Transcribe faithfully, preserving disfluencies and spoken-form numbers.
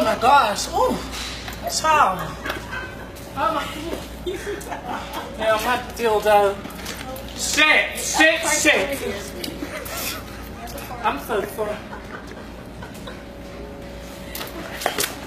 my gosh. Oh, child. Oh my god. Yeah, my dildo. Shit, shit, shit. I'm so sorry.